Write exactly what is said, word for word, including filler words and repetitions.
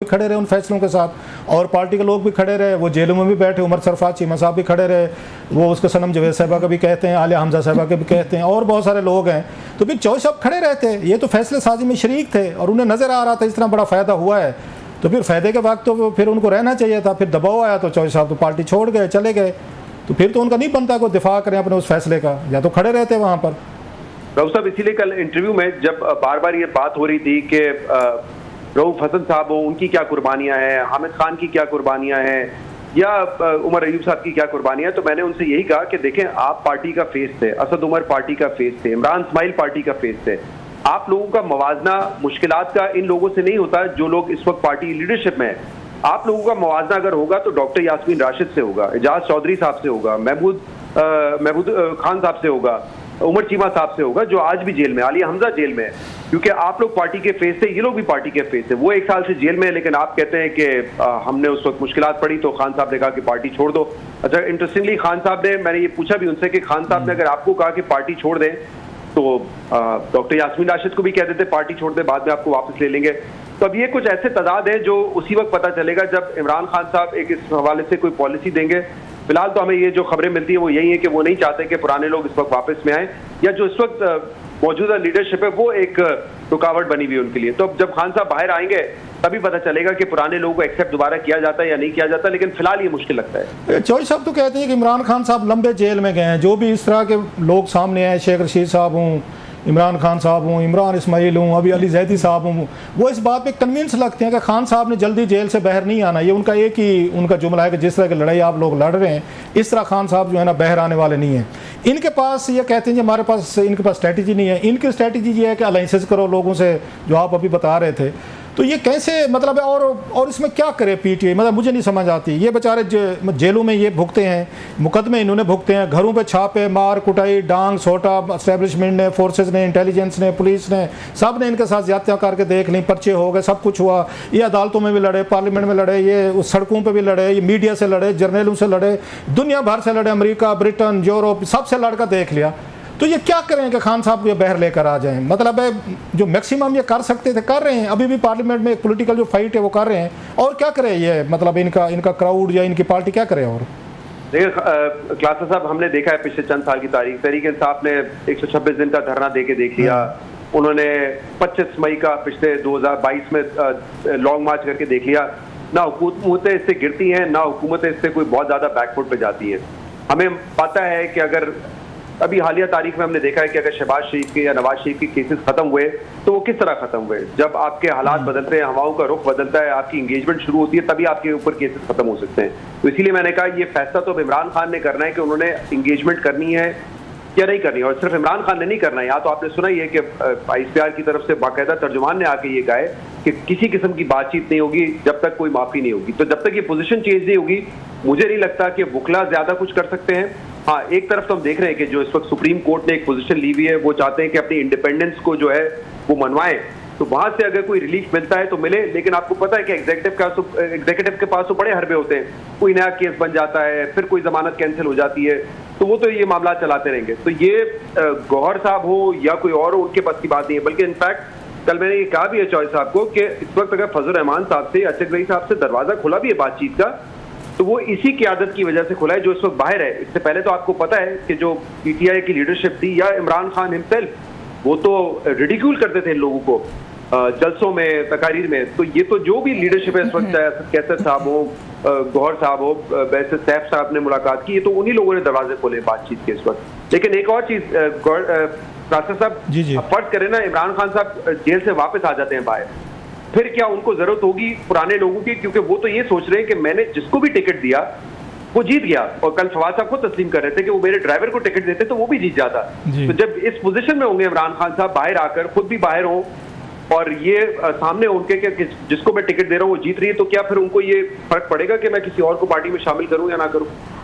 खड़े रहे उन फैसलों के साथ, और पार्टी के लोग भी खड़े रहे, वो जेलों में भी बैठे, उमर सरफराज चीमा साहब भी खड़े रहे, वो उसके सनम जवेद साहबा का भी कहते हैं, आलिया हमजा साहबा के भी कहते हैं, और बहुत सारे लोग हैं। तो फिर चौधरी साहब खड़े रहते, ये तो फैसले साजी में शरीक थे और उन्हें नज़र आ रहा था इस तरह बड़ा फ़ायदा हुआ है, तो फिर फ़ायदे के वक्त तो फिर उनको रहना चाहिए था। फिर दबाव आया तो चौधरी साहब तो पार्टी छोड़ गए, चले गए, तो फिर तो उनका नहीं बनता कोई दिफा करें अपने उस फैसले का, या तो खड़े रहते वहाँ पर। राउफ साहब, इसीलिए कल इंटरव्यू में जब बार बार ये बात हो रही थी कि रऊफ हसन साहब हो, उनकी क्या कुर्बानियां हैं, हामिद खान की क्या कुर्बानियां हैं, या उमर अयूब साहब की क्या कुर्बानियां, तो मैंने उनसे यही कहा कि देखें, आप पार्टी का फेस थे, असद उमर पार्टी का फेस थे, इमरान इस्माइल पार्टी का फेस थे। आप लोगों का मवाजना मुश्किलात का इन लोगों से नहीं होता जो लोग इस वक्त पार्टी लीडरशिप में है। आप लोगों का मवाजना अगर होगा तो डॉक्टर यास्मीन राशिद से होगा, एजाज चौधरी साहब से होगा, महमूद महमूद खान साहब से होगा, उमर चीमा साहब से होगा जो आज भी जेल में, आलिया हमजा जेल में है, क्योंकि आप लोग पार्टी के फेस थे, ये लोग भी पार्टी के फेस थे। वो एक साल से जेल में है, लेकिन आप कहते हैं कि हमने उस वक्त मुश्किलात पड़ी तो खान साहब ने कहा कि पार्टी छोड़ दो। अच्छा, इंटरेस्टिंगली खान साहब ने, मैंने ये पूछा भी उनसे कि खान साहब ने अगर आपको कहा कि पार्टी छोड़ दें तो डॉक्टर यास्मीन राशिद को भी कह देते पार्टी छोड़ दे, बाद में आपको वापस ले लेंगे। तो अब ये कुछ ऐसे तदाद है जो उसी वक्त पता चलेगा जब इमरान खान साहब एक इस हवाले से कोई पॉलिसी देंगे। फिलहाल तो हमें ये जो खबरें मिलती हैं वो यही है कि वो नहीं चाहते कि पुराने लोग इस वक्त वापस में आए, या जो इस वक्त मौजूदा लीडरशिप है वो एक रुकावट बनी हुई है उनके लिए। तो जब खान साहब बाहर आएंगे तभी पता चलेगा कि पुराने लोगों को एक्सेप्ट दोबारा किया जाता है या नहीं किया जाता, लेकिन फिलहाल ये मुश्किल लगता है। चौधरी साहब तो कहते हैं कि इमरान खान साहब लंबे जेल में गए हैं, जो भी इस तरह के लोग सामने आए, शेख रशीद साहब हूँ, इमरान खान साहब हूँ, इमरान इस्माइल हूँ, अभी अली जैदी साहब हूँ, वो इस बात पे कन्विंस लगते हैं कि खान साहब ने जल्दी जेल से बाहर नहीं आना। ये उनका एक ही उनका जुमला है कि जिस तरह की लड़ाई आप लोग लड़ रहे हैं इस तरह खान साहब जो है ना बाहर आने वाले नहीं हैं। इनके पास ये कहते हैं कि हमारे पास इनके पास स्ट्रैटेजी नहीं है। इनकी स्ट्रैटेजी ये है कि अलाइंसेस करो लोगों से, जो आप अभी बता रहे थे। तो ये कैसे मतलब है, और और इसमें क्या करे पीटीआई, मतलब मुझे नहीं समझ आती। ये बेचारे जेलों में ये भुगते हैं, मुकदमे इन्होंने भुगते हैं, घरों पे छापे, मार कुटाई, डांग सोटा, एस्टेब्लिशमेंट ने, फोर्सेस ने, इंटेलिजेंस ने, पुलिस ने, सब ने इनके साथ ज्यादतियाँ करके देख ली, पर्चे हो गए, सब कुछ हुआ। ये अदालतों में भी लड़े, पार्लियामेंट में लड़े, ये उस सड़कों पर भी लड़े, ये मीडिया से लड़े, जर्नलों से लड़े, दुनिया भर से लड़े, अमेरिका, ब्रिटेन, यूरोप, सबसे लड़कर देख लिया। तो ये क्या करें कि खान साहब को ये बाहर लेकर आ जाएं? मतलब है जो मैक्सिमम ये कर सकते थे कर रहे हैं, अभी भी पार्लियामेंट में एक पॉलिटिकल जो फाइट है वो कर रहे हैं, और क्या करें ये, मतलब इनका इनका क्राउड या इनकी पार्टी क्या करे? और देखिए क्लासा साहब, हमने देखा है पिछले चंद साल की तारीख, तहरीक इंसाफ ने एक सौ छब्बीस दिन का धरना दे के देख लिया, उन्होंने पच्चीस मई का पिछले दो हजार बाईस में लॉन्ग मार्च करके देख लिया। ना हुकूमतें इससे गिरती हैं, ना हुकूमतें इससे कोई बहुत ज्यादा बैकफुट पे जाती हैं। हमें पता है कि अगर अभी हालिया तारीख में हमने देखा है कि अगर शहबाज शरीफ के या नवाज शरीफ के केसेस खत्म हुए तो वो किस तरह खत्म हुए। जब आपके हालात बदलते हैं, हवाओं का रुख बदलता है, आपकी इंगेजमेंट शुरू होती है, तभी आपके ऊपर केसेस खत्म हो सकते हैं। तो इसीलिए मैंने कहा ये फैसला तो अब इमरान खान ने करना है कि उन्होंने इंगेजमेंट करनी है या नहीं करनी है। और सिर्फ इमरान खान ने नहीं करना है, यहाँ तो आपने सुना ही है कि आईसीआर की तरफ से बाकायदा तर्जुमान ने आके ये कहा है कि किसी किस्म की बातचीत नहीं होगी जब तक कोई माफी नहीं होगी। तो जब तक ये पोजीशन चेंज नहीं होगी, मुझे नहीं लगता कि वकला ज्यादा कुछ कर सकते हैं। हाँ, एक तरफ तो हम देख रहे हैं कि जो इस वक्त सुप्रीम कोर्ट ने एक पोजीशन ली हुई है, वो चाहते हैं कि अपनी इंडिपेंडेंस को जो है वो मनवाएं, तो वहां से अगर कोई रिलीफ मिलता है तो मिले। लेकिन आपको पता है कि एग्जीक्यूटिव का एग्जीक्यूटिव के पास तो बड़े हरबे होते हैं, कोई नया केस बन जाता है, फिर कोई जमानत कैंसिल हो जाती है, तो वो तो ये मामला चलाते रहेंगे। तो ये गौहर साहब हो या कोई और हो, उनके पास की बात नहीं है। बल्कि इनफैक्ट कल मैंने ये कहा भी है चौधरी साहब को कि इस वक्त अगर फजल रहमान साहब से, अचक रही साहब से दरवाजा खुला भी है बातचीत का, तो वो इसी क़यादत की वजह से खुला है जो इस वक्त बाहर है। इससे पहले तो आपको पता है कि जो पीटीआई की लीडरशिप थी या इमरान खान हिमसेल्फ, वो तो रिडिक्यूल करते थे इन लोगों को जलसों में, तकारीर में। तो ये तो जो भी लीडरशिप है इस वक्त, चाहे कैसर साहब हो, गौहर साहब हो, वैसे सैफ साहब ने मुलाकात की, ये तो उन्हीं लोगों ने दरवाजे खोले बातचीत के इस वक्त। लेकिन एक और चीज कासर साहब, फर्ज करें ना इमरान खान साहब जेल से वापस आ जाते हैं बाहर, फिर क्या उनको जरूरत होगी पुराने लोगों की? क्योंकि वो तो ये सोच रहे हैं कि मैंने जिसको भी टिकट दिया वो जीत गया। और कल फवाद साहब को तस्लीम कर रहे थे कि वो मेरे ड्राइवर को टिकट देते तो वो भी जीत जाता। तो जब इस पोजीशन में होंगे इमरान खान साहब, बाहर आकर खुद भी बाहर हों और ये सामने उनके कि जिसको मैं टिकट दे रहा हूँ वो जीत रही है, तो क्या फिर उनको ये फर्क पड़ेगा कि मैं किसी और को पार्टी में शामिल करूं या ना करूं?